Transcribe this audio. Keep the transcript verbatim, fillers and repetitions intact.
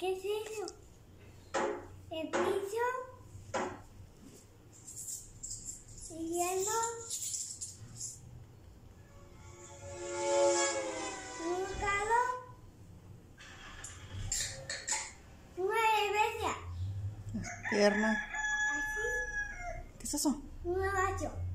¿Qué es eso? El piso. El hielo. Un carro. Una iglesia. Pierna. Así. ¿Qué es eso? Un vaso.